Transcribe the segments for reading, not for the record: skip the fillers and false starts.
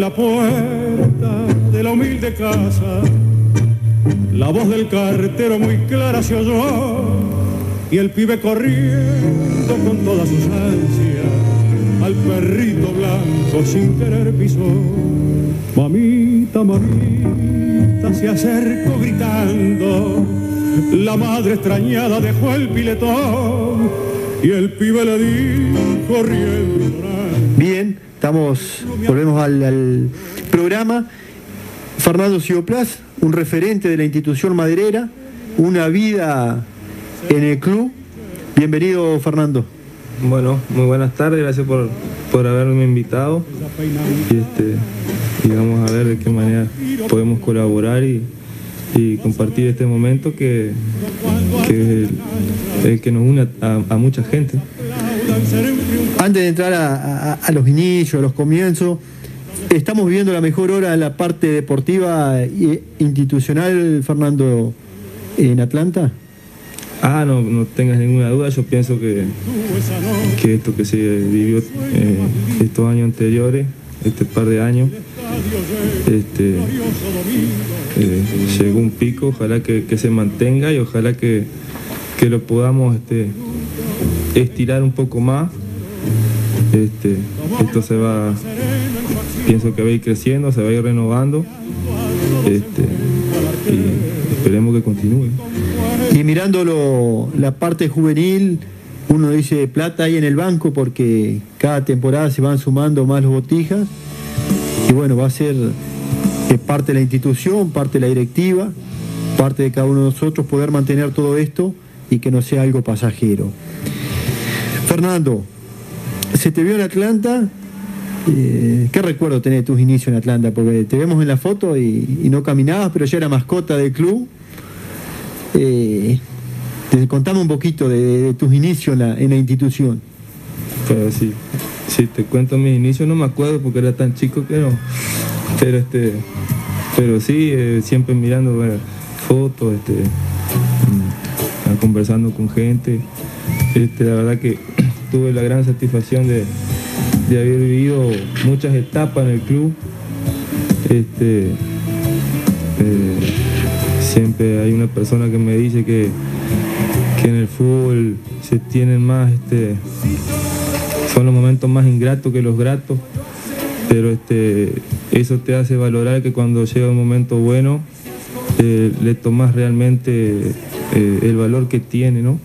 la puerta de la humilde casa, la voz del cartero muy clara se oyó, y el pibe corriendo con todas sus ansias al perrito blanco sin querer pisó. Mamita, mamita, se acercó gritando, la madre extrañada dejó el piletón y el pibe le dijo riendo y llorando. Bien, volvemos al programa. Fernando Cioplas, un referente de la institución maderera, una vida en el club. Bienvenido, Fernando. Bueno, muy buenas tardes, gracias por haberme invitado y vamos a ver de qué manera podemos colaborar y compartir este momento que es el que nos une a mucha gente. Antes de entrar a los inicios, a los comienzos, estamos viviendo la mejor hora en la parte deportiva e institucional, Fernando, en Atlanta. No tengas ninguna duda, yo pienso que esto que se vivió estos años anteriores, este par de años, llegó un pico, ojalá que se mantenga y ojalá que lo podamos estirar un poco más. Esto pienso que va a ir creciendo, se va a ir renovando, y esperemos que continúe. Y mirando la parte juvenil, uno dice plata ahí en el banco porque cada temporada se van sumando más los botijas y bueno, va a ser parte de la institución, parte de la directiva, parte de cada uno de nosotros poder mantener todo esto y que no sea algo pasajero. Fernando, se te vio en Atlanta, ¿qué recuerdo tenés de tus inicios en Atlanta? Porque te vemos en la foto y no caminabas, pero ya era mascota del club. Contame un poquito de tus inicios en la institución. Pero sí, si te cuento mis inicios no me acuerdo porque era tan chico que no, pero sí, siempre mirando fotos, conversando con gente. La verdad que tuve la gran satisfacción de haber vivido muchas etapas en el club. Siempre hay una persona que me dice que en el fútbol se tienen más, son los momentos más ingratos que los gratos, pero eso te hace valorar que cuando llega un momento bueno le tomas realmente el valor que tiene, ¿no?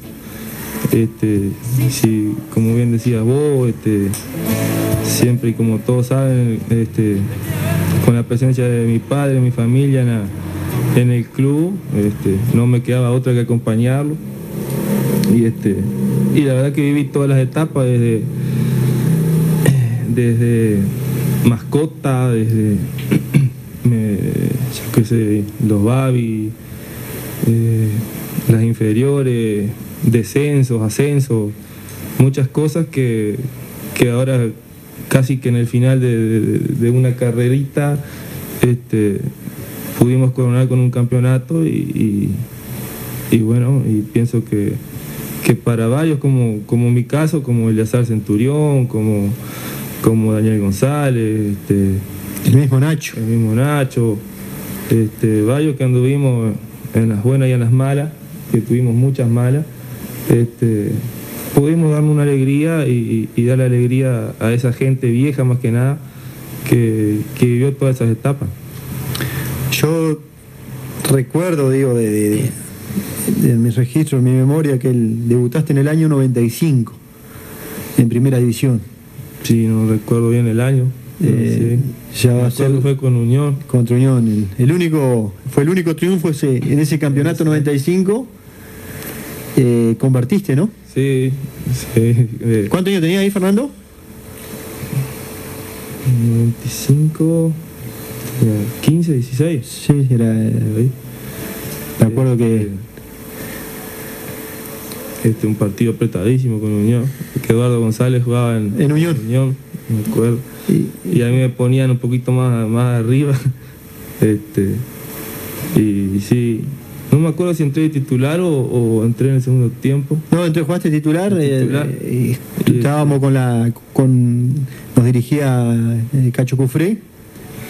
Si, como bien decías vos, siempre y como todos saben, con la presencia de mi padre, mi familia en el club, no me quedaba otra que acompañarlo y la verdad que viví todas las etapas desde mascota, desde yo qué sé, los babi, las inferiores, descensos, ascensos, muchas cosas que ahora casi que en el final de una carrerita pudimos coronar con un campeonato y bueno, y pienso que para varios como mi caso, como Eleazar Centurión, como Daniel González, el mismo Nacho, varios que anduvimos en las buenas y en las malas, que tuvimos muchas malas, pudimos darnos una alegría y darle alegría a esa gente vieja más que nada que vivió todas esas etapas. Yo recuerdo, digo, de mis registros, en mi memoria, que debutaste en el año 95 en Primera División. Sí, no recuerdo bien el año. Sí. Ya va a ser, fue con Unión. Contra Unión. Fue el único triunfo en ese campeonato 95. Convertiste, ¿no? Sí. ¿Cuántos años tenías ahí, Fernando? 95, 15, 16. Sí, era ahí. Me acuerdo que un partido apretadísimo con Unión, que Eduardo González jugaba en Unión, me acuerdo, y a mí me ponían un poquito más arriba, y sí, no me acuerdo si entré de titular o entré en el segundo tiempo. No, entonces jugaste titular. Y estábamos nos dirigía Cacho Cufré,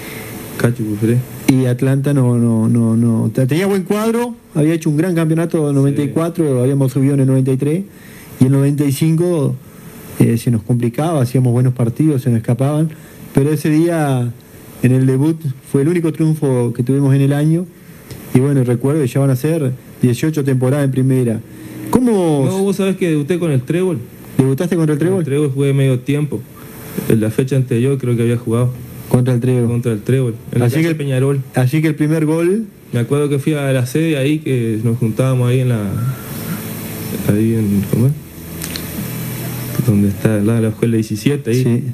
Cacho Cufré. Y Atlanta no. Tenía buen cuadro, había hecho un gran campeonato en 94, sí. Habíamos subido en el 93, y en el 95 se nos complicaba, hacíamos buenos partidos, se nos escapaban, pero ese día en el debut fue el único triunfo que tuvimos en el año, y bueno, recuerdo que ya van a ser 18 temporadas en primera. ¿Cómo? No, vos sabés que debuté con el Trébol. ¿Debutaste contra el Trébol? El Trébol jugué medio tiempo. En la fecha anterior creo que había jugado. Contra el Trébol. Contra el Trébol, en así la cancha Peñarol. Así que el primer gol... Me acuerdo que fui a la sede ahí, que nos juntábamos ahí en la... Ahí en... ¿Cómo es? Donde está al lado de la escuela 17 ahí. Sí.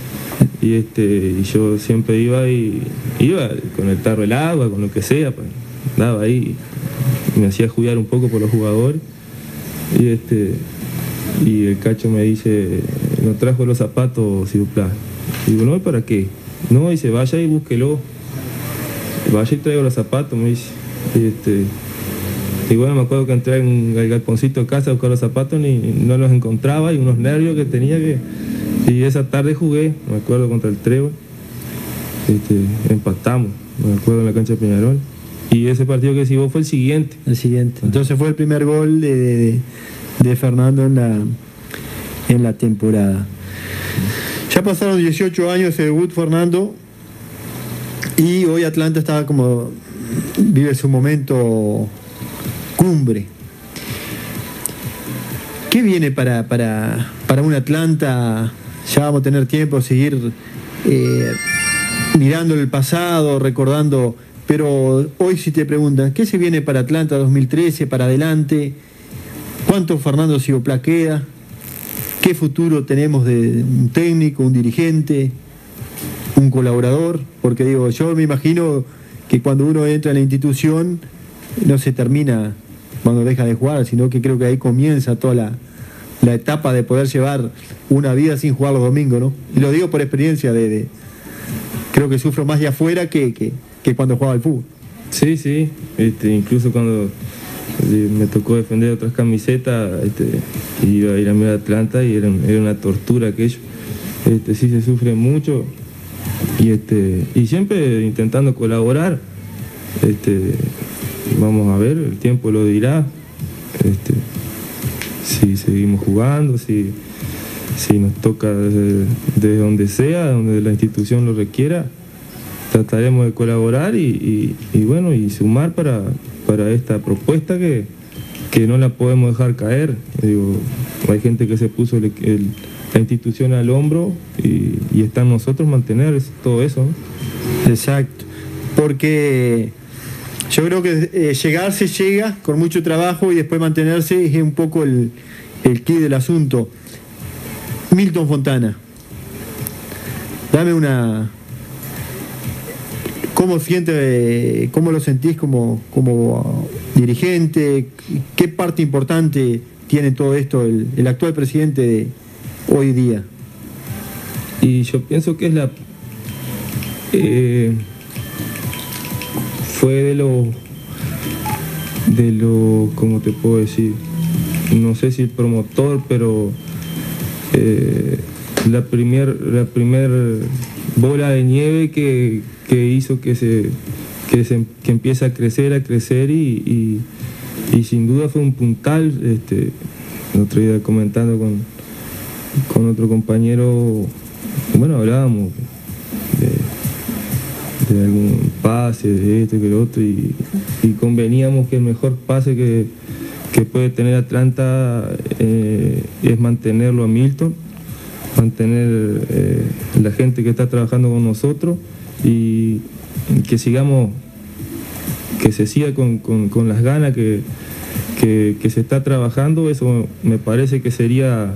Y yo siempre iba con el tarro del agua, con lo que sea, pues, andaba ahí, me hacía jugar un poco por los jugadores, y el Cacho me dice, no trajo los zapatos, Ciduplá. Digo, no, ¿para qué? No, dice, vaya y búsquelo, vaya y traigo los zapatos, me dice. Y bueno, me acuerdo que entré en el galponcito de casa a buscar los zapatos y no los encontraba, y unos nervios que tenía y esa tarde jugué, me acuerdo, contra el Trébol. Empatamos, me acuerdo, en la cancha de Peñarol. Y ese partido que siguió fue el siguiente. El siguiente. Entonces fue el primer gol de Fernando en la temporada. Ya pasaron 18 años de debut, Fernando, y hoy Atlanta está vive su momento cumbre. ¿Qué viene para un Atlanta? Ya vamos a tener tiempo de seguir mirando el pasado, recordando, pero hoy si te preguntan, ¿qué se viene para Atlanta 2013, para adelante? ¿Cuánto Fernando Ciduplá queda? ¿Qué futuro tenemos de un técnico, un dirigente, un colaborador? Porque digo, yo me imagino que cuando uno entra en la institución no se termina cuando deja de jugar, sino que creo que ahí comienza toda la etapa de poder llevar una vida sin jugar los domingos, ¿no? Y lo digo por experiencia creo que sufro más de afuera que cuando jugaba al fútbol. Sí, sí, incluso cuando me tocó defender otras camisetas, iba a ir a mirar Atlanta y era una tortura aquello. Sí se sufre mucho y siempre intentando colaborar. Vamos a ver, el tiempo lo dirá. Si seguimos jugando, si nos toca desde donde sea, donde la institución lo requiera, trataremos de colaborar y bueno, y sumar para esta propuesta que no la podemos dejar caer. Digo, hay gente que se puso la institución al hombro y está en nosotros mantener todo eso, ¿no? Exacto, porque yo creo que llegar se llega con mucho trabajo y después mantenerse es un poco el quid del asunto. Milton Fontana, dame ¿cómo lo sentís como dirigente? ¿Qué parte importante tiene todo esto el actual presidente de hoy día? Y yo pienso que fue de lo, ¿cómo te puedo decir? No sé si promotor, pero la primer bola de nieve que hizo que empiece a crecer y sin duda fue un puntal. El otro día comentando con otro compañero, bueno, hablábamos de algún pase, de esto y que lo otro, y conveníamos que el mejor pase que puede tener Atlanta es mantenerlo a Milton, mantener la gente que está trabajando con nosotros y que se siga con las ganas que se está trabajando. Eso me parece que sería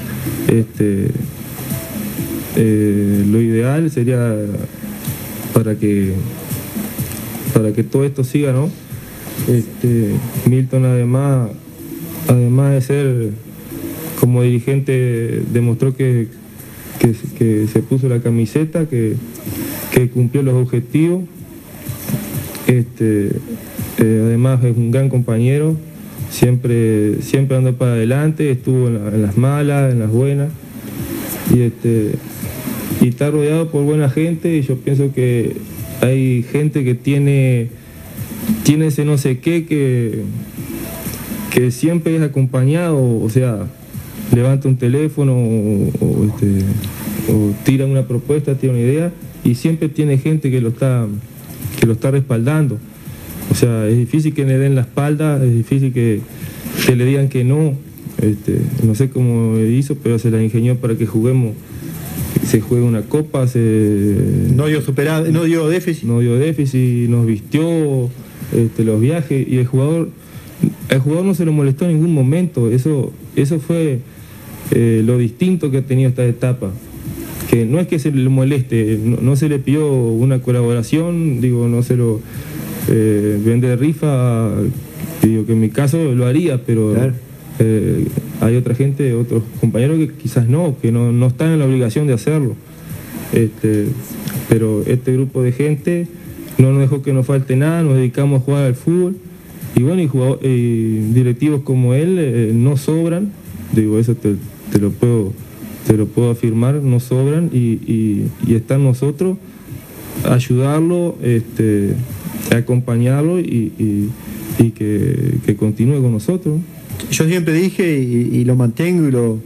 lo ideal, sería para que todo esto siga, ¿no? Milton además de ser como dirigente demostró que se puso la camiseta, que cumplió los objetivos. Además es un gran compañero, siempre anda para adelante, estuvo en las malas, en las buenas, y está rodeado por buena gente, y yo pienso que hay gente que tiene ese no sé qué que siempre es acompañado, o sea, levanta un teléfono o tira una propuesta, tira una idea, y siempre tiene gente que lo está respaldando. O sea, es difícil que le den la espalda, es difícil que le digan que no. No sé cómo hizo, pero se la ingenió para que juguemos, se juegue una copa, no dio déficit. No dio déficit, nos vistió los viajes, y el jugador no se lo molestó en ningún momento. Eso fue lo distinto que ha tenido esta etapa. Que no es que se le moleste, no se le pidió una colaboración, digo, no se lo vende rifa, digo que en mi caso lo haría, pero claro. Hay otra gente, otros compañeros que quizás que no están en la obligación de hacerlo. Pero este grupo de gente no nos dejó que nos falte nada, nos dedicamos a jugar al fútbol, y bueno, y directivos como él no sobran, digo, eso te lo puedo afirmar, no sobran, y están nosotros a ayudarlo, a acompañarlo y que continúe con nosotros. Yo siempre dije y lo mantengo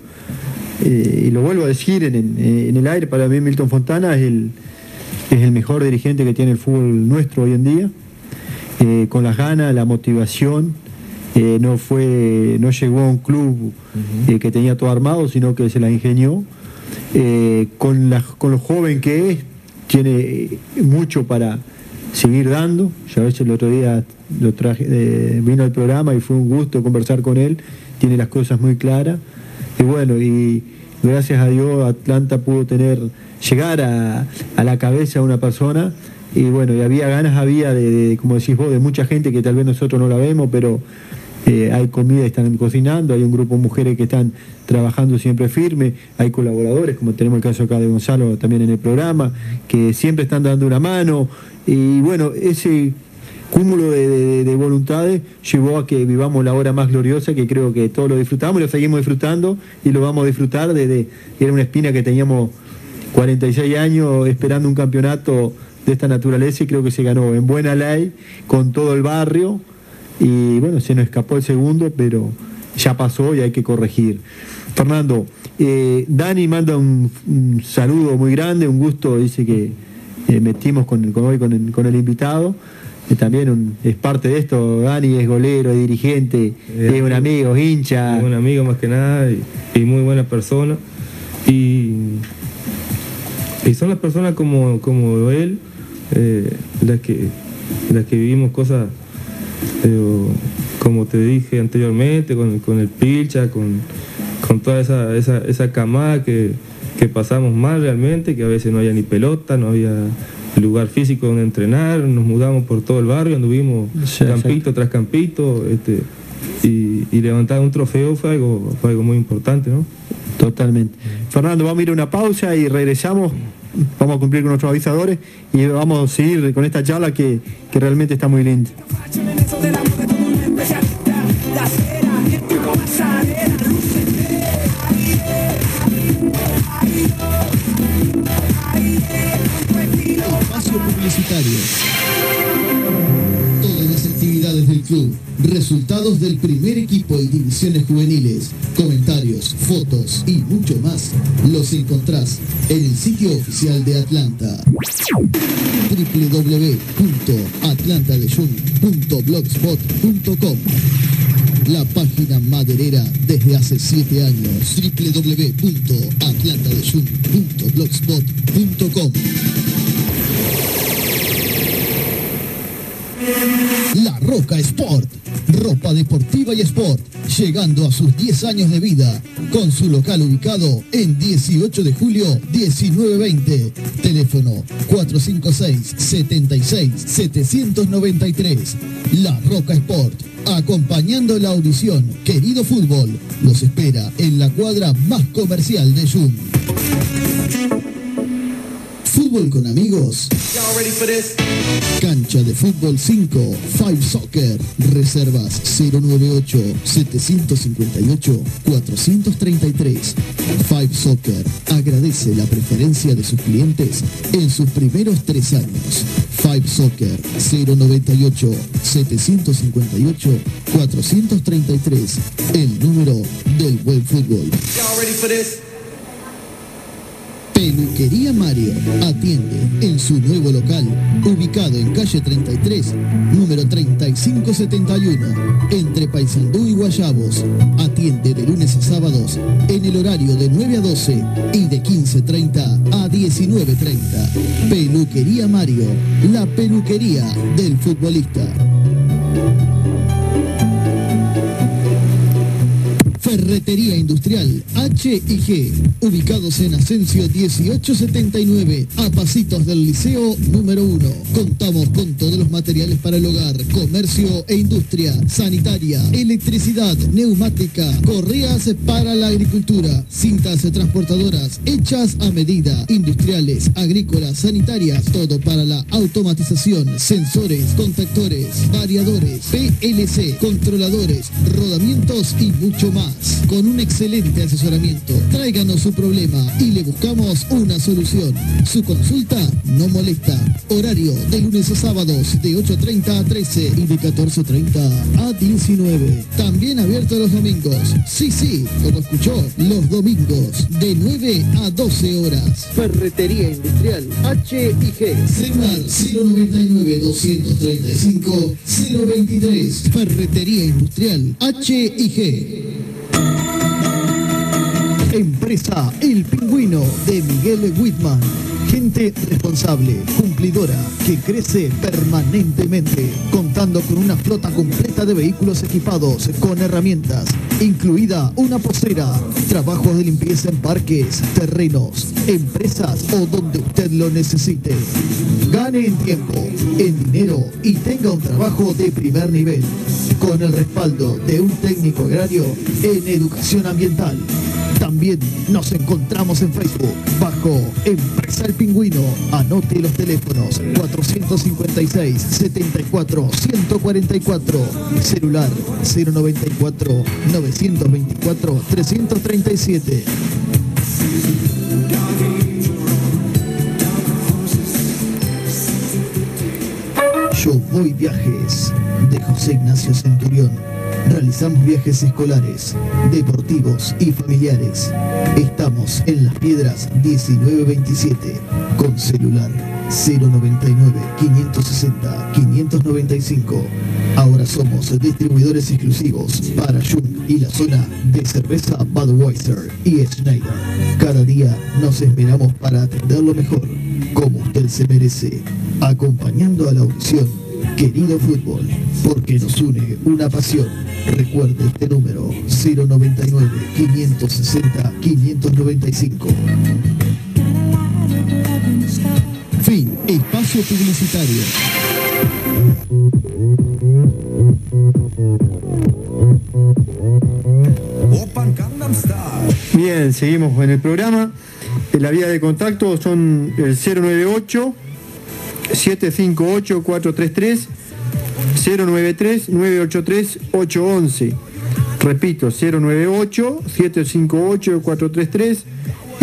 y lo vuelvo a decir en el aire, para mí Milton Fontana es el mejor dirigente que tiene el fútbol nuestro hoy en día, con las ganas, la motivación. No llegó a un club que tenía todo armado, sino que se la ingenió. Con lo joven que es, tiene mucho para seguir dando. Ya a veces el otro día vino al programa y fue un gusto conversar con él. Tiene las cosas muy claras. Y bueno, y gracias a Dios Atlanta pudo llegar a la cabeza de una persona. Y bueno, y había ganas, de, como decís vos, de mucha gente que tal vez nosotros no la vemos, pero hay comida, están cocinando, hay un grupo de mujeres que están trabajando siempre firme, hay colaboradores, como tenemos el caso acá de Gonzalo también en el programa, que siempre están dando una mano, y bueno, ese cúmulo de voluntades llevó a que vivamos la hora más gloriosa, que creo que todos lo disfrutamos y lo seguimos disfrutando, y lo vamos a disfrutar era una espina que teníamos 46 años esperando un campeonato de esta naturaleza, y creo que se ganó en buena ley, con todo el barrio. Y bueno, se nos escapó el segundo, pero ya pasó y hay que corregir. Fernando, Dani manda un saludo muy grande, un gusto, dice que metimos con el invitado. También es parte de esto. Dani es golero, es dirigente, es un amigo, es hincha. Es un amigo más que nada y muy buena persona. Y son las personas como él, las que vivimos cosas. Como te dije anteriormente, con el Pilcha, con toda esa camada que pasamos mal realmente, que a veces no había ni pelota, no había lugar físico donde entrenar, nos mudamos por todo el barrio, anduvimos campito tras campito, y levantar un trofeo fue algo muy importante, ¿no? Totalmente. Fernando, vamos a ir a una pausa y regresamos. Vamos a cumplir con nuestros avisadores y vamos a seguir con esta charla que realmente está muy linda. Espacio publicitario. Todas las actividades del club, resultados del primer equipo y divisiones juveniles, comentarios, fotos y mucho más, los encontrás en el sitio oficial de Atlanta, www.atlantadejun.blogspot.com. La página maderera desde hace 7 años. www.atlantadejun.blogspot.com. La Roca Sport, ropa deportiva y sport, llegando a sus 10 años de vida, con su local ubicado en 18 de julio 1920, teléfono 456-76-793. La Roca Sport, acompañando la audición Querido Fútbol, los espera en la cuadra más comercial de Jun. fútbol con amigos? Cancha de fútbol 5, Five Soccer. Reservas 098-758-433. Five Soccer agradece la preferencia de sus clientes en sus primeros 3 años. Five Soccer 098-758-433. El número del buen fútbol. Peluquería Mario atiende en su nuevo local, ubicado en calle 33, número 3571, entre Paysandú y Guayabos. Atiende de lunes a sábados en el horario de 9 a 12 y de 15:30 a 19:30. Peluquería Mario, la peluquería del futbolista. Ferretería Industrial H&G, ubicados en Asensio 1879, a pasitos del Liceo número 1. Contamos con todos los materiales para el hogar, comercio e industria, sanitaria, electricidad, neumática, correas para la agricultura, cintas transportadoras hechas a medida, industriales, agrícolas, sanitarias, todo para la automatización, sensores, contactores, variadores, PLC, controladores, rodamientos y mucho más. Con un excelente asesoramiento, tráiganos su problema y le buscamos una solución. Su consulta no molesta. Horario de lunes a sábados de 8:30 a 13 y de 14:30 a 19. También abierto los domingos. Sí, como escuchó, los domingos de 9 a 12 horas. Ferretería Industrial H&G. Celular 099-235-023. Ferretería Industrial H&G. Empresa El Pingüino de Miguel Whitman. Gente responsable, cumplidora, que crece permanentemente, contando con una flota completa de vehículos equipados con herramientas, incluida una pocera, trabajos de limpieza en parques, terrenos, empresas o donde usted lo necesite. Gane en tiempo, en dinero y tenga un trabajo de primer nivel, con el respaldo de un técnico agrario en educación ambiental. También nos encontramos en Facebook bajo Empresa El Pingüino. Anote los teléfonos 456-74-144, celular 094-924-337. Yo Voy Viajes, de José Ignacio Centurión. Realizamos viajes escolares, deportivos y familiares. Estamos en Las Piedras 1927, con celular 099-560-595. Ahora somos distribuidores exclusivos para Jung y la zona de cerveza Budweiser y Schneider. Cada día nos esmeramos para atenderlo mejor, como usted se merece, acompañando a la audición Querido Fútbol, porque nos une una pasión. Recuerde este número 099-560-595. Fin. Espacio publicitario. Bien, seguimos en el programa. La vía de contacto son el 098-758-433, 093-983-811. Repito, 098-758-433 y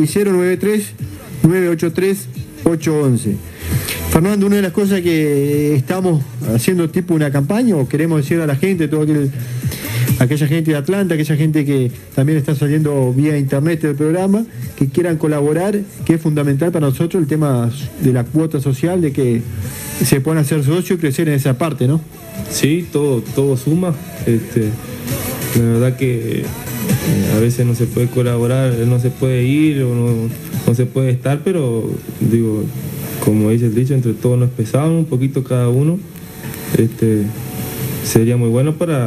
093-983-811. Fernando, una de las cosas que estamos haciendo tipo una campaña, o queremos decir a la gente, aquella gente de Atlanta, aquella gente que también está saliendo vía internet del programa, que quieran colaborar, que es fundamental para nosotros el tema de la cuota social, de que se puedan hacer socios y crecer en esa parte, ¿no? Sí, todo suma. La verdad que a veces no se puede colaborar, no se puede ir o no se puede estar, pero digo, como dice el dicho, entre todos nos pesamos un poquito cada uno. Sería muy bueno para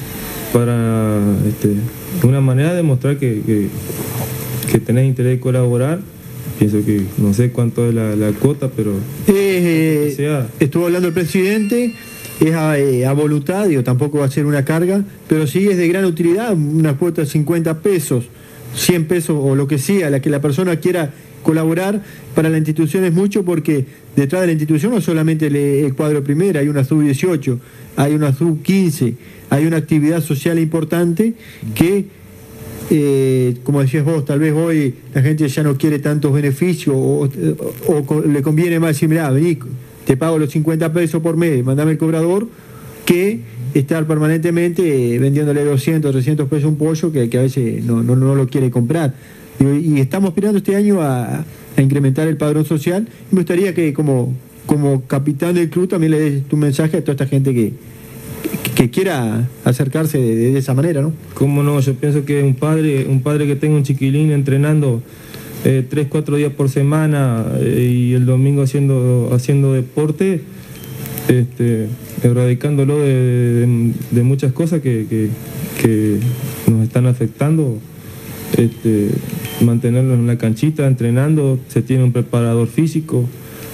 una manera de demostrar que tenés interés de colaborar. Pienso que no sé cuánto es la cuota, pero estuvo hablando el presidente, es a voluntad, digo, tampoco va a ser una carga, pero sí es de gran utilidad, una cuota de 50 pesos, 100 pesos o lo que sea, la que la persona quiera colaborar para la institución es mucho, porque detrás de la institución no solamente el cuadro primera, hay una sub-18, hay una sub-15, hay una actividad social importante que, como decías vos, tal vez hoy la gente ya no quiere tantos beneficios o le conviene más decir, mirá, vení, te pago los 50 pesos por mes, mandame el cobrador, que estar permanentemente vendiéndole 200, 300 pesos un pollo que a veces no lo quiere comprar. Y estamos aspirando este año a incrementar el padrón social. Me gustaría que como capitán del club también le des tu mensaje a toda esta gente que quiera acercarse de esa manera, ¿no? ¿Cómo no? Yo pienso que un padre que tenga un chiquilín entrenando 3-4 días por semana y el domingo haciendo deporte, erradicándolo de muchas cosas que nos están afectando, mantenerlo en la canchita entrenando, se tiene un preparador físico,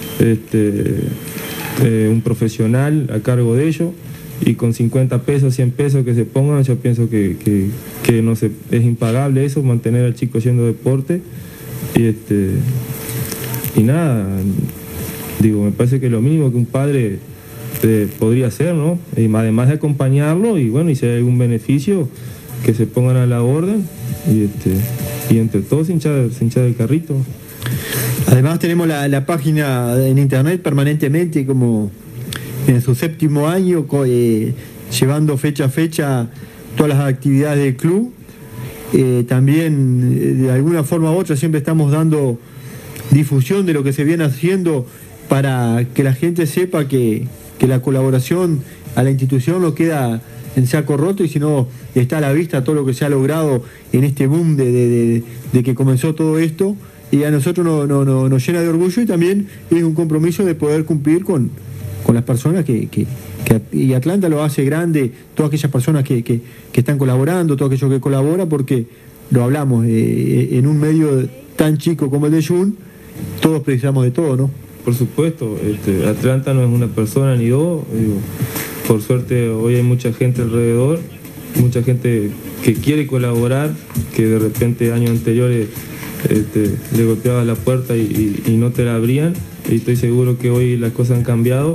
un profesional a cargo de ello, y con 50 pesos, 100 pesos que se pongan, yo pienso que no es impagable eso, mantener al chico haciendo deporte. Y nada, digo, me parece que es lo mínimo que un padre podría hacer, ¿no? Y además de acompañarlo, y bueno, y si hay algún beneficio, que se pongan a la orden, y entre todos hinchar el carrito. Además tenemos la página en internet permanentemente, como en su 7º año, llevando fecha a fecha todas las actividades del club. También de alguna forma u otra siempre estamos dando difusión de lo que se viene haciendo para que la gente sepa que la colaboración a la institución no queda en saco roto, y sino está a la vista todo lo que se ha logrado en este boom de que comenzó todo esto, y a nosotros nos llena de orgullo, y también es un compromiso de poder cumplir con las personas y Atlanta lo hace grande, todas aquellas personas que están colaborando, todos aquellos que colaboran, porque lo hablamos, en un medio tan chico como el de Jun, todos precisamos de todo, ¿no? Por supuesto, Atlanta no es una persona ni dos, digo, por suerte hoy hay mucha gente alrededor, mucha gente que quiere colaborar, que de repente años anteriores le golpeaba la puerta y no te la abrían, y estoy seguro que hoy las cosas han cambiado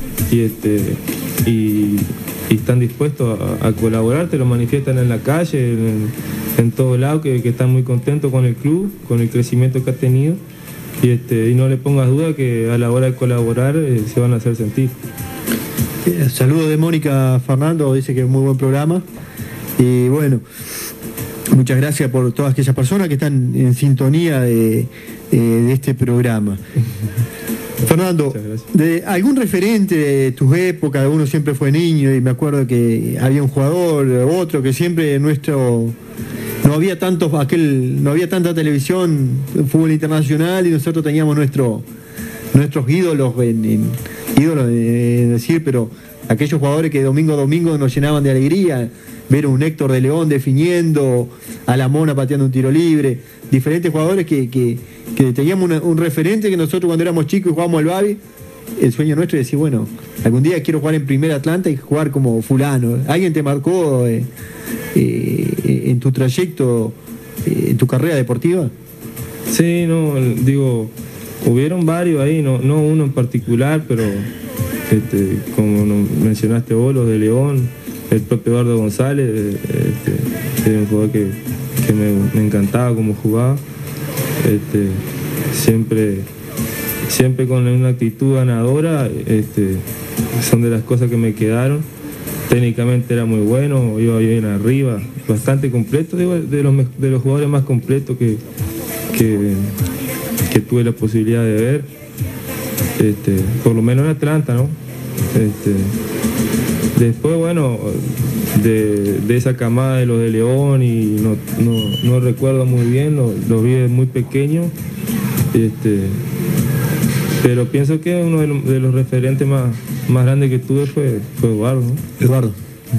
y están dispuestos a colaborar, te lo manifiestan en la calle, en todo lado, que están muy contentos con el club, con el crecimiento que ha tenido, y no le pongas duda que a la hora de colaborar se van a hacer sentir. Saludos de Mónica Fernando, dice que es muy buen programa, y bueno, muchas gracias por todas aquellas personas que están en sintonía de este programa. Fernando, de algún referente de tus épocas, uno siempre fue niño, y me acuerdo que había un jugador, otro, que siempre no había tanta televisión, fútbol internacional, y nosotros teníamos nuestros ídolos, ídolos decir, pero aquellos jugadores que domingo a domingo nos llenaban de alegría, ver a un Héctor de León definiendo, a la Mona pateando un tiro libre, diferentes jugadores que teníamos un referente, que nosotros cuando éramos chicos y jugábamos al Babi, el sueño nuestro es decir, bueno, algún día quiero jugar en Primera Atlanta y jugar como fulano. ¿Alguien te marcó en tu trayecto, en tu carrera deportiva? Sí, no, digo, hubieron varios ahí, no uno en particular, pero como mencionaste vos, los de León, el propio Eduardo González, era un jugador que me encantaba cómo jugaba, siempre con una actitud ganadora, son de las cosas que me quedaron. Técnicamente era muy bueno, iba bien arriba, bastante completo, digo, de los jugadores más completos que tuve la posibilidad de ver, por lo menos en Atlanta, ¿no? Después, bueno, de esa camada de los de León, y no recuerdo muy bien, los vi muy pequeños, pero pienso que uno de los referentes más grandes que tuve fue Eduardo, ¿no? Eduardo.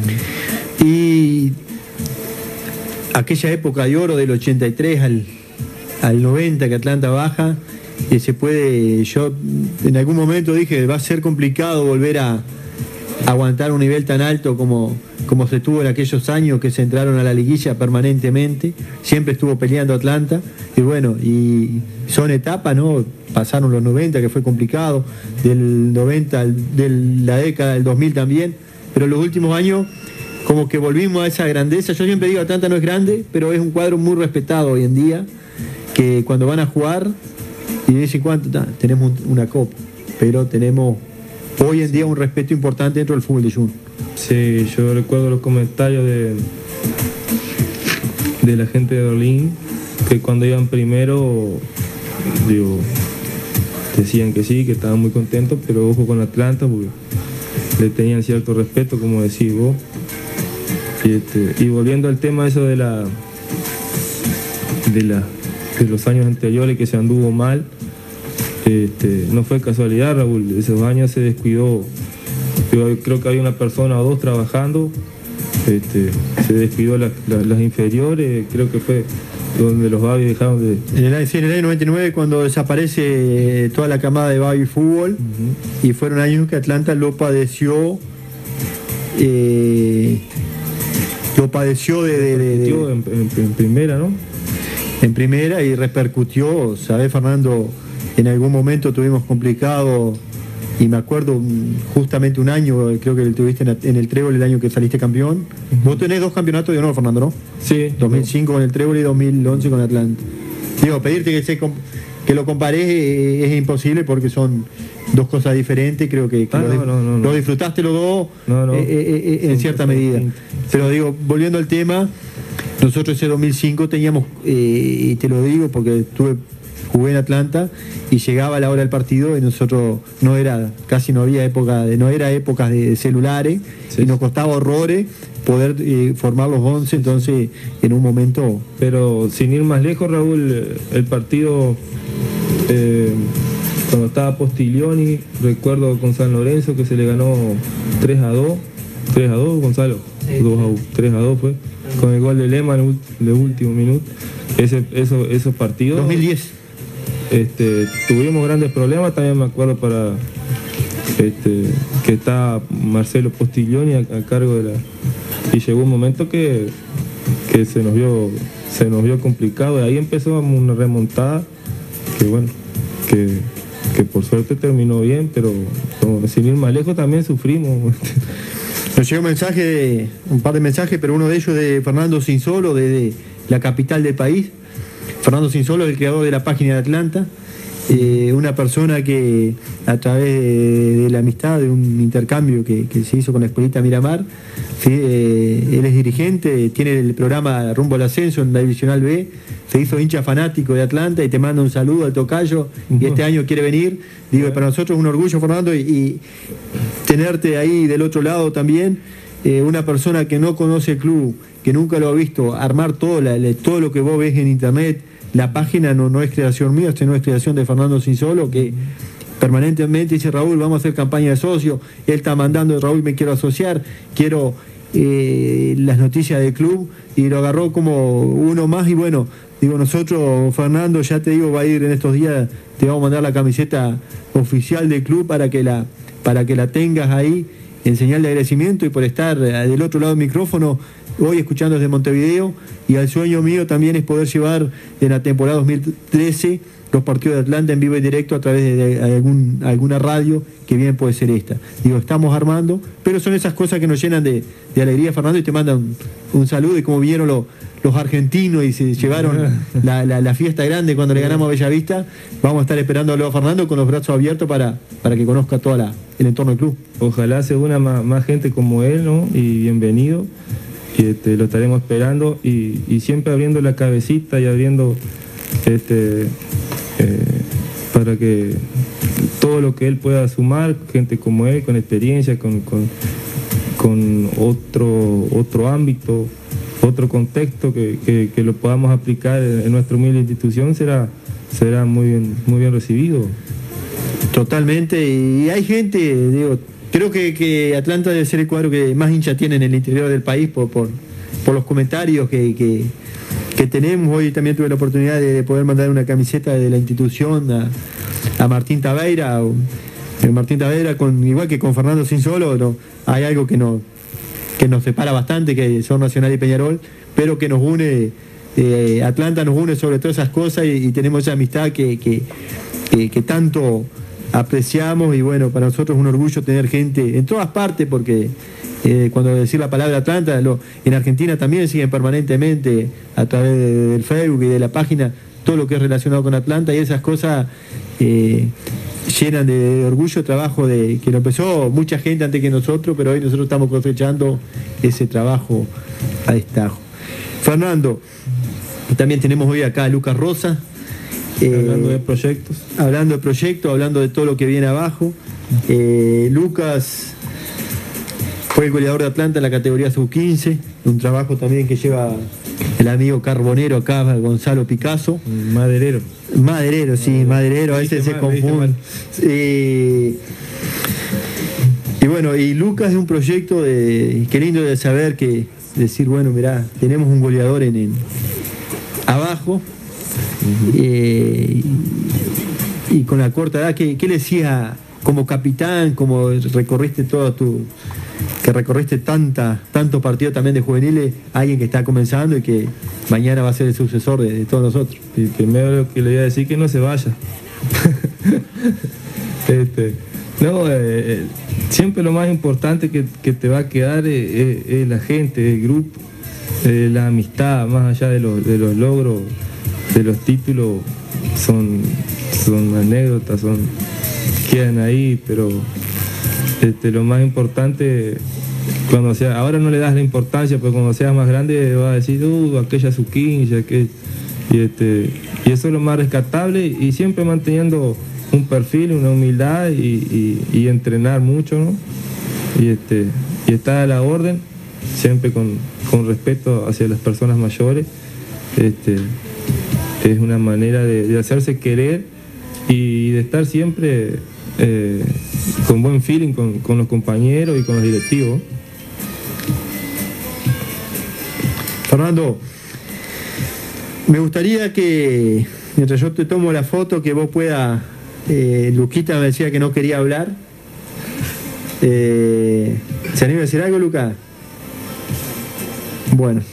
Y aquella época de oro del 83 al 90 que Atlanta baja, yo en algún momento dije, va a ser complicado volver a aguantar un nivel tan alto como se tuvo en aquellos años que se entraron a la liguilla permanentemente. Siempre estuvo peleando Atlanta, y bueno, y son etapas, ¿no? Pasaron los 90, que fue complicado, del 90, de la década del 2000 también, pero los últimos años como que volvimos a esa grandeza. Yo siempre digo, Atlanta no es grande, pero es un cuadro muy respetado hoy en día, que cuando van a jugar, y de vez en cuando tenemos una copa, pero tenemos hoy en día un respeto importante dentro del fútbol de Jun. Sí, yo recuerdo los comentarios de la gente de Berlín, que cuando iban primero, digo, decían que sí, que estaban muy contentos, pero ojo con Atlanta, porque le tenían cierto respeto, como decís vos. Y volviendo al tema eso de los años anteriores que se anduvo mal, no fue casualidad, Raúl. Esos años se descuidó. Yo creo que había una persona o dos trabajando, se descuidó las inferiores, creo que fue donde los Babi dejaron de... En el año 99, cuando desaparece toda la camada de Babi Fútbol, y fueron años que Atlanta lo padeció, en primera, ¿no? En primera, y repercutió, ¿sabes, Fernando? En algún momento tuvimos complicado, y me acuerdo justamente un año, creo que tuviste en el Trébol el año que saliste campeón. Vos tenés 2 campeonatos de honor, Fernando, ¿no? Sí. 2005 con el Trébol y 2011 con Atlanta. Digo, pedirte que lo compares es imposible, porque son 2 cosas diferentes. Creo que lo disfrutaste los dos en cierta medida. Pero digo, volviendo al tema, nosotros ese 2005 teníamos, y te lo digo porque jugué en Atlanta, y llegaba la hora del partido y nosotros no era épocas de celulares, sí, y nos costaba horrores poder formar los 11, entonces en un momento... Pero sin ir más lejos, Raúl, el partido, cuando estaba Postiglioni, recuerdo con San Lorenzo que se le ganó 3-2, Gonzalo, 3-2 fue, con el gol de Lema en el último minuto. Esos partidos... 2010. Tuvimos grandes problemas, también me acuerdo que está Marcelo Postiglioni a cargo de y llegó un momento que se nos vio complicado, y ahí empezó una remontada que bueno, que por suerte terminó bien, pero sin ir más lejos también sufrimos. Nos llegó un par de mensajes, pero uno de ellos de Fernando Sinsolo, de la capital del país. Fernando Sinsolo es el creador de la página de Atlanta, una persona que a través de la amistad, de un intercambio que se hizo con la Escuelita Miramar, él es dirigente, tiene el programa Rumbo al Ascenso en la Divisional B, se hizo hincha fanático de Atlanta y te manda un saludo al tocayo, y este año quiere venir. Digo, para nosotros es un orgullo, Fernando, y tenerte ahí del otro lado también, una persona que no conoce el club, que nunca lo ha visto, armar todo lo que vos ves en internet. La página no es creación mía, sino es creación de Fernando Sinsolo, que permanentemente dice: Raúl, vamos a hacer campaña de socio. Él está mandando: Raúl, me quiero asociar, quiero las noticias del club, y lo agarró como uno más. Y bueno, digo, nosotros, Fernando, ya te digo, va a ir en estos días, te vamos a mandar la camiseta oficial del club para que la tengas ahí en señal de agradecimiento, y por estar del otro lado del micrófono hoy escuchando desde Montevideo. Y el sueño mío también es poder llevar en la temporada 2013 los partidos de Atlanta en vivo y directo a través de alguna radio, que bien puede ser esta. Digo, estamos armando, pero son esas cosas que nos llenan de alegría, Fernando, y te mandan un saludo. Y como vinieron los argentinos y se llevaron la fiesta grande cuando le ganamos a Bellavista, vamos a estar esperándolo a Fernando con los brazos abiertos para que conozca todo el entorno del club. Ojalá se una más gente como él, ¿no? Y bienvenido. Y lo estaremos esperando, y siempre abriendo la cabecita y abriendo para que todo lo que él pueda sumar, gente como él, con experiencia, con otro ámbito, otro contexto, que lo podamos aplicar en nuestra humilde institución, será muy bien recibido. Totalmente. Y hay gente, digo, creo que Atlanta debe ser el cuadro que más hinchas tiene en el interior del país por los comentarios que tenemos. Hoy también tuve la oportunidad de poder mandar una camiseta de la institución a Martín Tabeira, Martín Tavera, igual que con Fernando Cinsolo, no, hay algo que nos separa bastante, que son Nacional y Peñarol, pero que nos une, Atlanta nos une sobre todas esas cosas y tenemos esa amistad que tanto apreciamos, y bueno, para nosotros es un orgullo tener gente en todas partes, porque cuando decir la palabra Atlanta, en Argentina también siguen permanentemente a través del Facebook y de la página todo lo que es relacionado con Atlanta, y esas cosas llenan de orgullo, trabajo que lo empezó mucha gente antes que nosotros, pero hoy nosotros estamos cosechando ese trabajo a destajo. Fernando, también tenemos hoy acá a Lucas Rosa, hablando de proyectos, hablando de todo lo que viene abajo. Lucas fue el goleador de Atlanta en la categoría sub-15, un trabajo también que lleva el amigo carbonero acá, Gonzalo Picasso. Maderero, a veces se confunde. Y bueno, y Lucas es un proyecto qué lindo de saber decir, bueno, mirá, tenemos un goleador abajo, y con la corta edad, ¿qué le decía como capitán, como recorriste tantos partidos también de juveniles, alguien que está comenzando y que mañana va a ser el sucesor de todos nosotros? Y primero lo que le voy a decir, que no se vaya. Siempre lo más importante que te va a quedar es la gente, el grupo, la amistad, más allá de los logros, de los títulos, son anécdotas, quedan ahí, pero lo más importante, ahora no le das la importancia, pero cuando seas más grande vas a decir, aquella sub-15, y eso es lo más rescatable, y siempre manteniendo un perfil, una humildad, y entrenar mucho, ¿no? Y estar a la orden, siempre con respeto hacia las personas mayores. Es una manera de hacerse querer y de estar siempre con buen feeling con los compañeros y con los directivos. Fernando, me gustaría que, mientras yo te tomo la foto, que vos puedas, Luquita me decía que no quería hablar. ¿Se anima a decir algo, Luca? Bueno,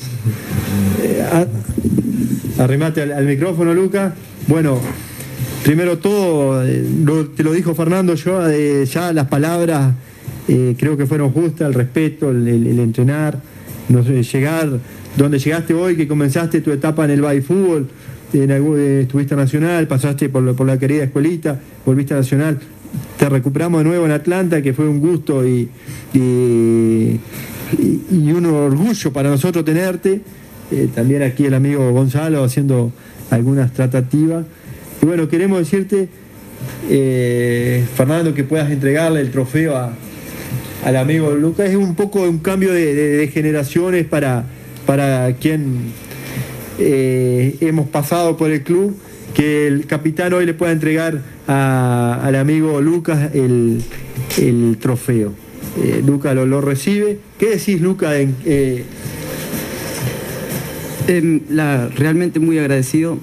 arrimate al micrófono, Luca. Bueno, primero todo, te lo dijo Fernando, yo ya las palabras creo que fueron justas, el respeto, el entrenar, llegar donde llegaste hoy, que comenzaste tu etapa en el básquet fútbol, estuviste a Nacional, pasaste por la querida escuelita, volviste a Nacional, te recuperamos de nuevo en Atlanta, que fue un gusto y un orgullo para nosotros tenerte. También aquí el amigo Gonzalo haciendo algunas tratativas. Y bueno, queremos decirte, Fernando, que puedas entregarle el trofeo al amigo Lucas. Es un poco un cambio de generaciones para quien hemos pasado por el club, que el capitán hoy le pueda entregar al amigo Lucas el trofeo. Lucas lo recibe. ¿Qué decís, Lucas? Realmente muy agradecido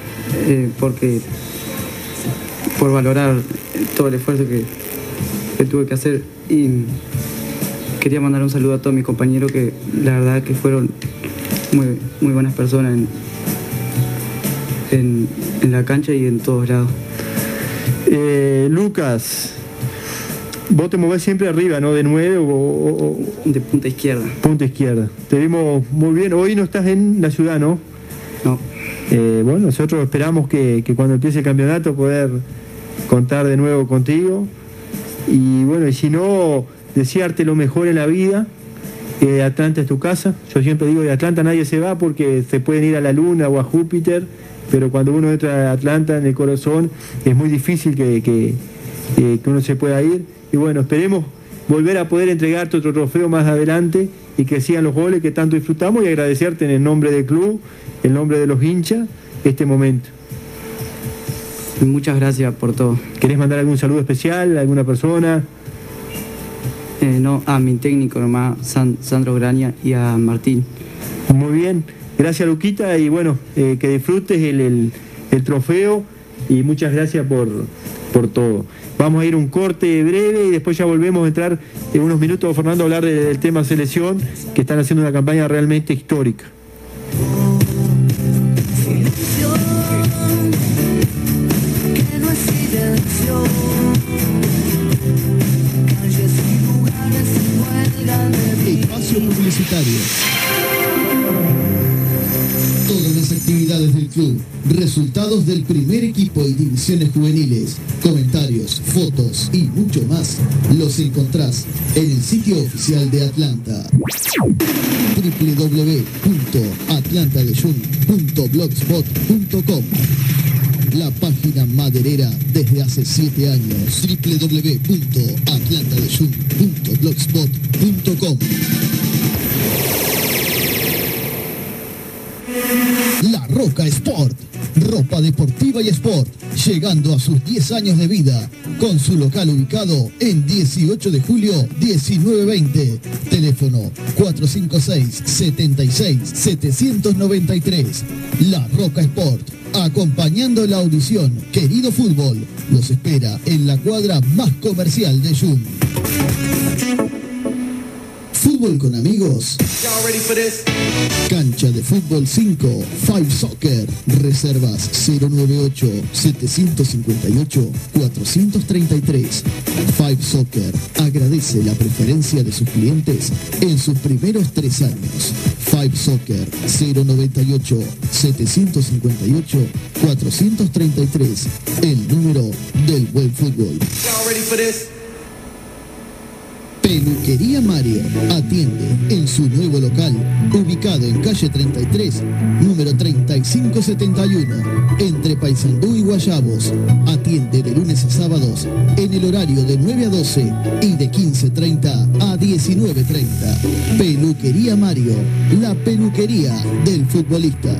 por valorar todo el esfuerzo que tuve que hacer, y quería mandar un saludo a todos mis compañeros, que la verdad que fueron muy buenas personas en la cancha y en todos lados. Lucas, vos te movés siempre arriba, ¿no? De 9 o de punta izquierda. Punta izquierda. Te vimos muy bien. Hoy no estás en la ciudad, ¿no? No. Bueno, nosotros esperamos que cuando empiece el campeonato poder contar de nuevo contigo. Y bueno, y si no, desearte lo mejor en la vida. Atlanta es tu casa. Yo siempre digo, de Atlanta nadie se va, porque se pueden ir a la Luna o a Júpiter, pero cuando uno entra a Atlanta en el corazón es muy difícil que uno se pueda ir. Y bueno, esperemos volver a poder entregarte otro trofeo más adelante y que sigan los goles que tanto disfrutamos, y agradecerte en el nombre del club, en nombre de los hinchas, este momento. Muchas gracias por todo. ¿Querés mandar algún saludo especial a alguna persona? No, a mi técnico nomás, Sandro Graña, y a Martín. Muy bien, gracias, Luquita, y bueno, que disfrutes el trofeo, y muchas gracias por por todo. Vamos a ir un corte breve y después ya volvemos a entrar en unos minutos, Fernando, a hablar del tema selección, que están haciendo una campaña realmente histórica. Espacio publicitario. Todas las actividades del club, resultados del primer equipo y divisiones juveniles, comentarios, fotos y mucho más, los encontrás en el sitio oficial de Atlanta, www.atlantadejun.blogspot.com. La página maderera desde hace 7 años, www.atlantadejun.blogspot.com. La Roca Sport, ropa deportiva y sport, llegando a sus 10 años de vida, con su local ubicado en 18 de julio 1920, teléfono 456-76-793. La Roca Sport, acompañando la audición Querido Fútbol, los espera en la cuadra más comercial de Jun. Fútbol con amigos. Cancha de fútbol 5, 5 Soccer. Reservas 098-758-433. 5 Soccer agradece la preferencia de sus clientes en sus primeros 3 años. 5 Soccer 098-758-433. El número del buen fútbol. Peluquería Mario atiende en su nuevo local, ubicado en calle 33, número 3571, entre Paysandú y Guayabos. Atiende de lunes a sábados en el horario de 9 a 12 y de 15:30 a 19:30. Peluquería Mario, la peluquería del futbolista.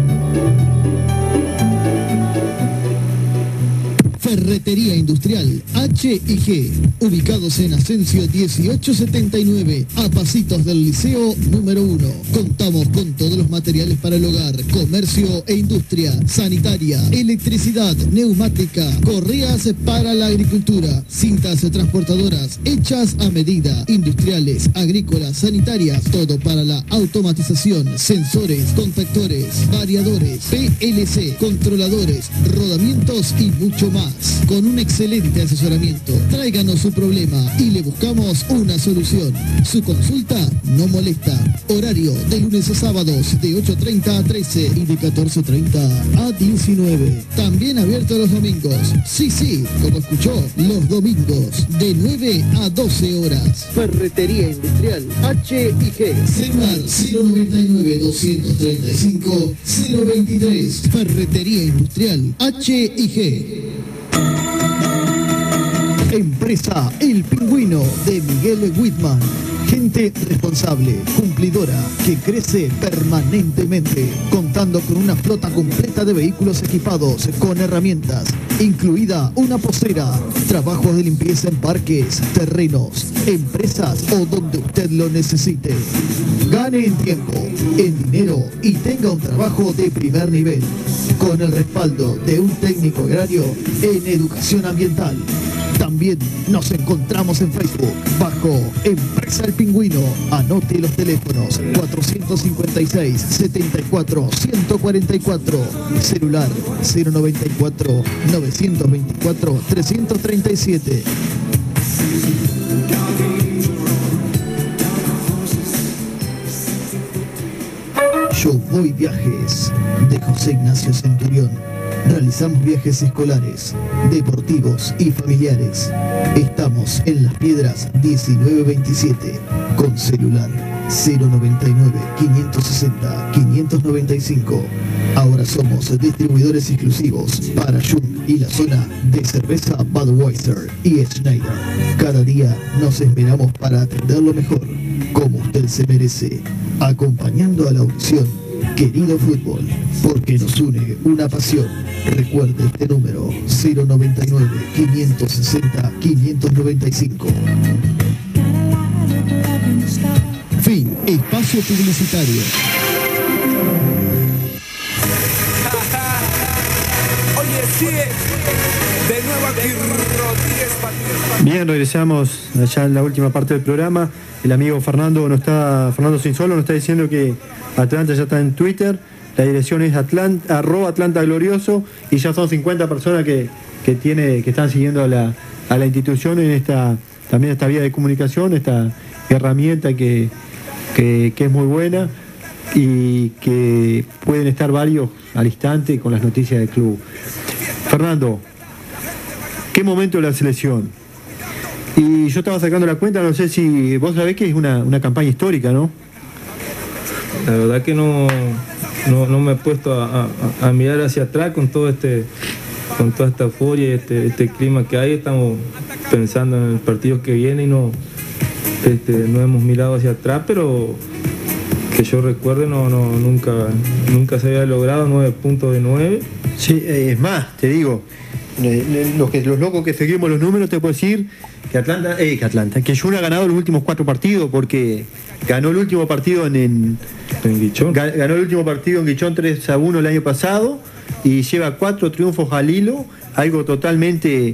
Ferretería Industrial H&G, ubicados en Asensio 1879, a pasitos del Liceo número 1. Contamos con todos los materiales para el hogar, comercio e industria, sanitaria, electricidad, neumática, correas para la agricultura, cintas transportadoras hechas a medida, industriales, agrícolas, sanitarias, todo para la automatización, sensores, contactores, variadores, PLC, controladores, rodamientos y mucho más. Con un excelente asesoramiento, tráiganos su problema y le buscamos una solución. Su consulta no molesta. Horario de lunes a sábados de 8:30 a 13 y de 14:30 a 19. También abierto los domingos. Sí, como escuchó, los domingos de 9 a 12 horas. Ferretería Industrial H&G. Celular 099-235-023. Ferretería Industrial H&G. Empresa El Pingüino de Miguel Whitman. Gente responsable, cumplidora, que crece permanentemente, contando con una flota completa de vehículos equipados con herramientas, incluida una posera, trabajos de limpieza en parques, terrenos, empresas o donde usted lo necesite. Gane en tiempo, en dinero y tenga un trabajo de primer nivel, con el respaldo de un técnico agrario en educación ambiental. También nos encontramos en Facebook bajo Empresa El Pingüino. Anote los teléfonos 456-74-144, celular 094-924-337. Yo Voy Viajes, de José Ignacio Centurión. Realizamos viajes escolares, deportivos y familiares. Estamos en Las Piedras 1927, con celular 099-560-595. Ahora somos distribuidores exclusivos para Jung y la zona de cerveza Budweiser y Schneider. Cada día nos esperamos para atenderlo mejor, como usted se merece, acompañando a la audición Querido Fútbol, porque nos une una pasión. Recuerde este número 099-560-595. Fin. Espacio publicitario. Oye, sí, de nuevo. Bien, regresamos allá en la última parte del programa. El amigo Fernando Sinsolo nos está diciendo que Atlanta ya está en Twitter. La dirección es @AtlantaGlorioso y ya son 50 personas que están siguiendo a la institución en esta vía de comunicación, esta herramienta que es muy buena y que pueden estar varios al instante con las noticias del club. Fernando, ¿qué momento de la selección? Y yo estaba sacando la cuenta, no sé si vos sabés que es una campaña histórica, ¿no? La verdad que no me he puesto a mirar hacia atrás con toda esta euforia, este clima que hay. Estamos pensando en el partido que viene y no hemos mirado hacia atrás, pero que yo recuerde nunca se había logrado 9 puntos de 9. Sí, es más, te digo, los locos que seguimos los números, te puedo decir que Jun ha ganado los últimos 4 partidos, porque ganó el último partido en Guichón. Ganó el último partido en Guichón 3-1 el año pasado y lleva 4 triunfos al hilo, algo totalmente,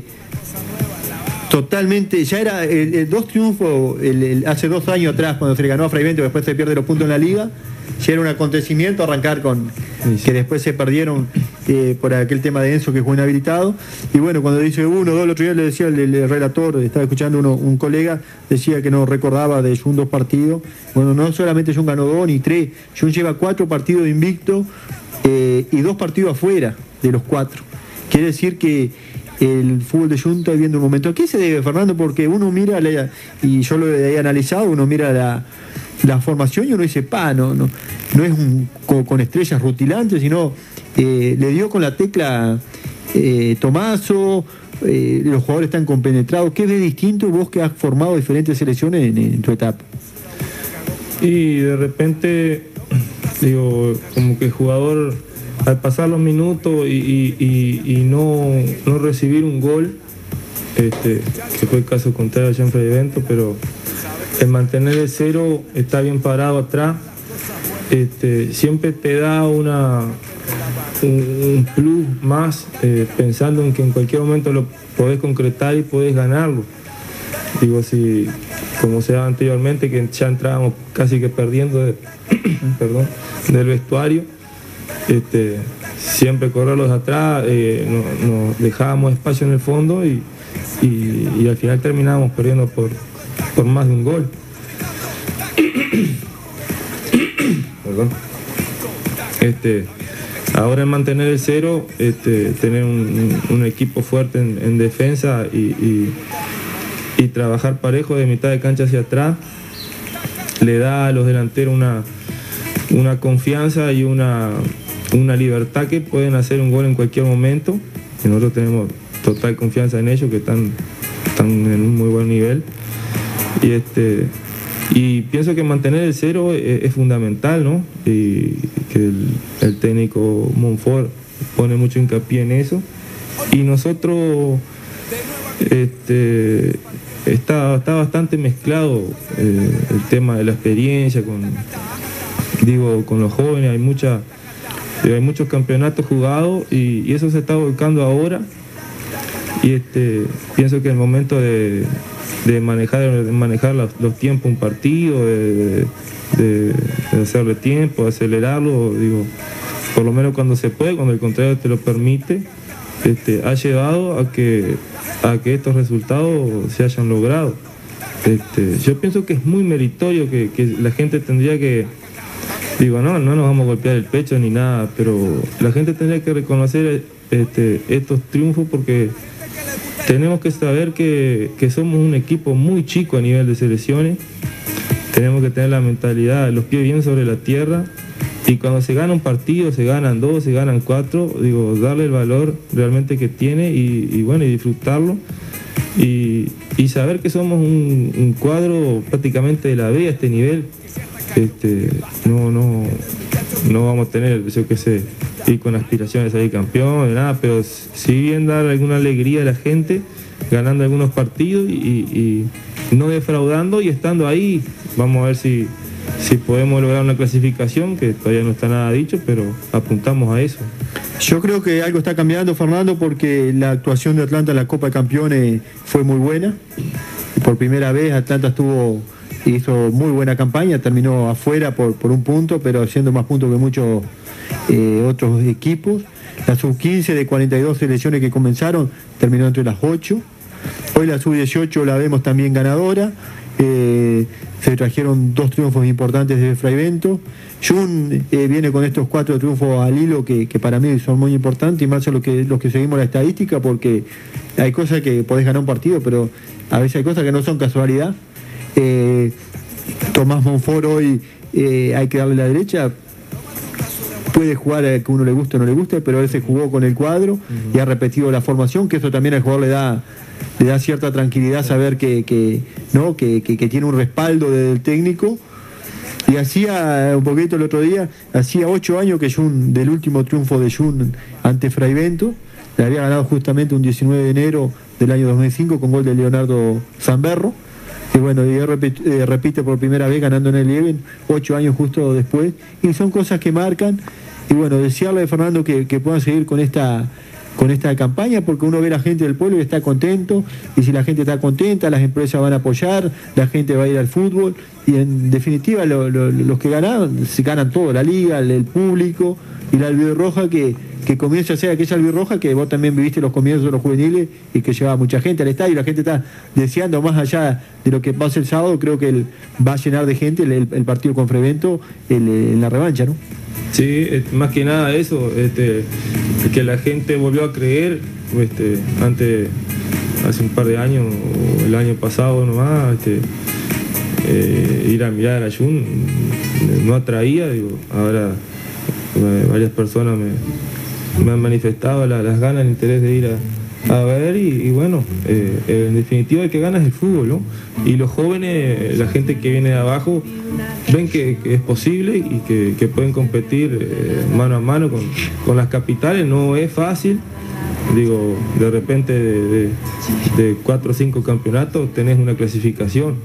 ya era 2 triunfos hace 2 años atrás cuando se le ganó a Frei Bento, después se pierde los puntos en la liga. Ya era un acontecimiento arrancar con que después se perdieron por aquel tema de Enzo que fue inhabilitado. Y bueno, cuando dice 1, 2, el otro día le decía el relator, estaba escuchando un colega, decía que no recordaba de Jun 2 partidos. Bueno, no solamente Jun ganó 2 ni 3, Jun lleva 4 partidos de invicto y 2 partidos afuera de los 4. Quiere decir que el fútbol de Jun está viviendo un momento. ¿A qué se debe, Fernando? Porque uno mira, y yo lo he analizado, uno mira la formación y uno dice, no es con estrellas rutilantes, sino le dio con la tecla Tomaso, los jugadores están compenetrados. ¿Qué ves distinto vos que has formado diferentes selecciones en tu etapa? Y de repente, digo, como que el jugador al pasar los minutos y no recibir un gol, que fue el caso contrario allá en Frei Bento, pero el mantener el 0, está bien parado atrás, siempre te da un plus más, pensando en que en cualquier momento lo podés concretar y podés ganarlo. Digo, si como se daba anteriormente, que ya entrábamos casi que perdiendo del vestuario, siempre correrlos atrás, nos dejábamos espacio en el fondo y al final terminábamos perdiendo por más de un gol. Perdón. Ahora en mantener el 0, tener un equipo fuerte en defensa y trabajar parejo de mitad de cancha hacia atrás, le da a los delanteros una confianza y una libertad que pueden hacer un gol en cualquier momento, y nosotros tenemos total confianza en ellos, que están en un muy buen nivel. Y pienso que mantener el 0 es fundamental, ¿no? Y que el técnico Monfort pone mucho hincapié en eso. Y nosotros está bastante mezclado el tema de la experiencia con los jóvenes. Hay muchos campeonatos jugados y eso se está volcando ahora. Y pienso que el momento de manejar los tiempos un partido, de hacerle tiempo, de acelerarlo, digo, por lo menos cuando se puede, cuando el contrario te lo permite, ha llevado a que estos resultados se hayan logrado. Yo pienso que es muy meritorio, que la gente tendría que, digo, no nos vamos a golpear el pecho ni nada, pero la gente tendría que reconocer estos triunfos, porque tenemos que saber que somos un equipo muy chico a nivel de selecciones. Tenemos que tener la mentalidad, los pies bien sobre la tierra, y cuando se gana un partido, se ganan 2, se ganan 4, digo, darle el valor realmente que tiene y bueno, y disfrutarlo, y saber que somos un cuadro prácticamente de la B a este nivel. No vamos a tener, yo qué sé, ir con aspiraciones a salir campeón, de nada, pero si bien dar alguna alegría a la gente, ganando algunos partidos y no defraudando y estando ahí. Vamos a ver si si podemos lograr una clasificación, que todavía no está nada dicho, pero apuntamos a eso. Yo creo que algo está cambiando, Fernando, porque la actuación de Atlanta en la Copa de Campeones fue muy buena. Por primera vez Atlanta hizo muy buena campaña, terminó afuera por un punto, pero haciendo más puntos que muchos otros equipos. La sub-15 de 42 selecciones que comenzaron terminó entre las 8. Hoy la sub-18 la vemos también ganadora. Se trajeron 2 triunfos importantes de Fray Bento. Jun viene con estos 4 triunfos al hilo que para mí son muy importantes, y más a los que seguimos la estadística, porque hay cosas que podés ganar un partido, pero a veces hay cosas que no son casualidad. Tomás Monfort hoy hay que darle la derecha. Puede jugar que uno le guste o no le guste, pero él se jugó con el cuadro y ha repetido la formación, que eso también al jugador le da cierta tranquilidad saber que tiene un respaldo del técnico. Y hacía un poquito el otro día, hacía 8 años que del último triunfo de Jun ante Fray Bento, le había ganado justamente un 19 de enero del año 2005 con gol de Leonardo Zamberro. Y bueno, y repite por primera vez ganando en el Leven 8 años justo después, y son cosas que marcan. Y bueno, desearle a Fernando que puedan seguir con esta campaña, porque uno ve a la gente del pueblo y está contento, y si la gente está contenta, las empresas van a apoyar, la gente va a ir al fútbol, y en definitiva los que ganaron, se ganan todo, la liga, el público, y la albirroja que comienza a ser aquella albirroja que vos también viviste los comienzos de los juveniles y que llevaba mucha gente al estadio, y la gente está deseando, más allá de lo que pase el sábado, creo que va a llenar de gente el partido con Fray Bento en la revancha, ¿no? Sí, más que nada eso, que la gente volvió a creer, hace un par de años, o el año pasado nomás, ir a mirar a Jun no atraía, ahora varias personas me han manifestado las ganas, el interés de ir a ver, y bueno, en definitiva el que gana es el fútbol, ¿no? Y los jóvenes, la gente que viene de abajo, ven que es posible y que pueden competir mano a mano con las capitales. No es fácil, digo, de repente de 4 o 5 campeonatos tenés una clasificación.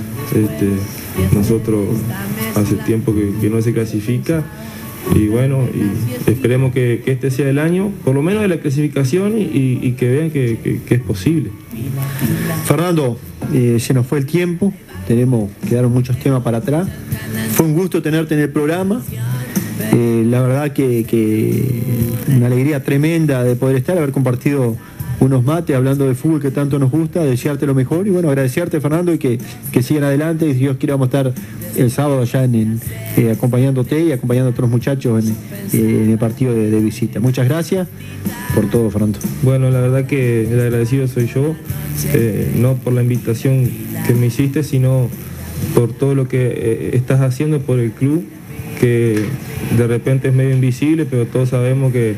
Nosotros hace tiempo que no se clasifica, y bueno, y esperemos que este sea el año, por lo menos de la clasificación, y que vean que es posible. Fernando, se nos fue el tiempo, quedaron muchos temas para atrás. Fue un gusto tenerte en el programa. La verdad que una alegría tremenda de poder haber compartido unos mates hablando de fútbol que tanto nos gusta, desearte lo mejor, y bueno, agradecerte, Fernando, y que sigan adelante, y si Dios quiere vamos a estar el sábado allá acompañándote y acompañando a otros muchachos en el partido de visita. Muchas gracias por todo, Fernando. Bueno, la verdad que el agradecido soy yo, no por la invitación que me hiciste, sino por todo lo que estás haciendo por el club, que de repente es medio invisible, pero todos sabemos que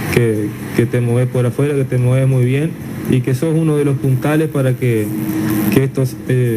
te mueves por afuera, que te mueves muy bien, y que sos uno de los puntales para que estos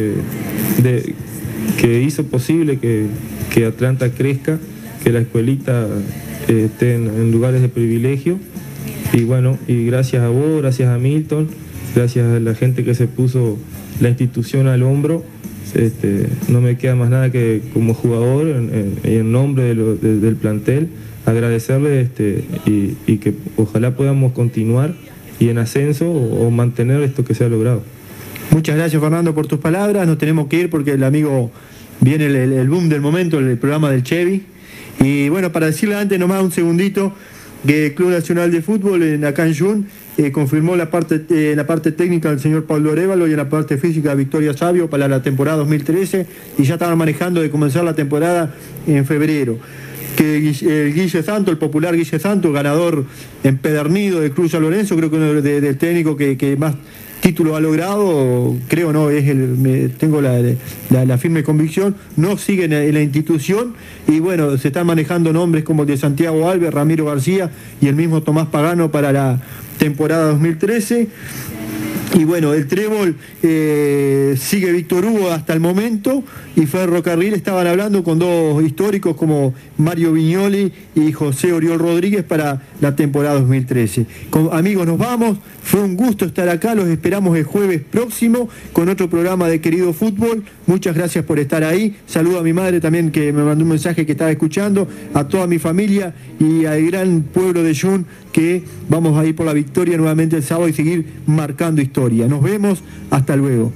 que hizo posible que Atlanta crezca, que la escuelita esté en lugares de privilegio. Y bueno, y gracias a vos, gracias a Milton, gracias a la gente que se puso la institución al hombro, no me queda más nada que como jugador, en nombre del plantel, agradecerle y que ojalá podamos continuar y en ascenso o mantener esto que se ha logrado. Muchas gracias, Fernando, por tus palabras. Nos tenemos que ir porque el amigo viene el boom del momento, el programa del Chevy. Y bueno, para decirle antes nomás un segundito que el Club Nacional de Fútbol acá en Jun confirmó la parte técnica del señor Pablo Arévalo, y en la parte física Victoria Sabio para la temporada 2013, y ya estaban manejando de comenzar la temporada en febrero. Que el Guille Santo, el popular Guille Santo, ganador empedernido de Cruz San Lorenzo, creo que uno del técnico que más título ha logrado, creo, no, tengo la firme convicción, no sigue en la institución, y bueno, se están manejando nombres como el de Santiago Alves, Ramiro García y el mismo Tomás Pagano para la temporada 2013. Y bueno, el trébol sigue Víctor Hugo hasta el momento, y Ferrocarril estaban hablando con dos históricos como Mario Viñoli y José Oriol Rodríguez para la temporada 2013. Amigos, nos vamos, fue un gusto estar acá, los esperamos el jueves próximo con otro programa de Querido Fútbol. Muchas gracias por estar ahí, saludo a mi madre también que me mandó un mensaje que estaba escuchando, a toda mi familia y al gran pueblo de Jun, que vamos a ir por la victoria nuevamente el sábado y seguir marcando historia. Nos vemos, hasta luego.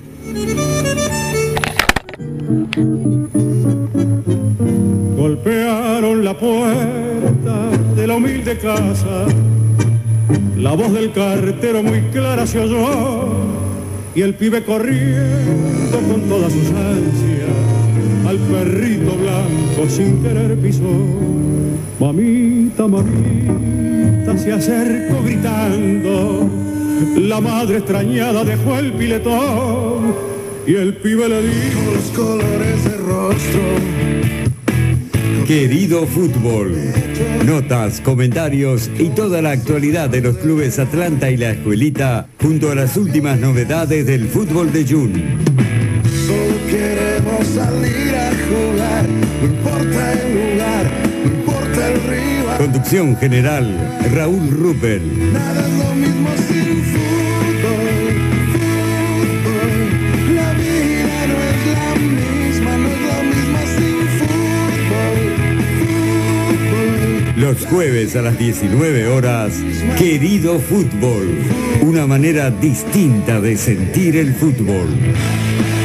Golpearon la puerta de la humilde casa, la voz del cartero muy clara se oyó, y el pibe corriendo con todas sus ansias, al perrito blanco sin querer pisó. Mamita, mamita, se acercó gritando, la madre extrañada dejó el piletón, y el pibe le dijo los colores de rostro. Querido Fútbol, notas, comentarios y toda la actualidad de los clubes Atlanta y La Escuelita, junto a las últimas novedades del fútbol de Jun. Solo queremos salir a jugar, no importa el lugar, no importa el rival. Conducción general, Raúl Ruppel. Nada es lo mismo sin fútbol, fútbol. La vida no es la misma, no es lo mismo sin fútbol, fútbol. Los jueves a las 19 horas, Querido Fútbol. Una manera distinta de sentir el fútbol.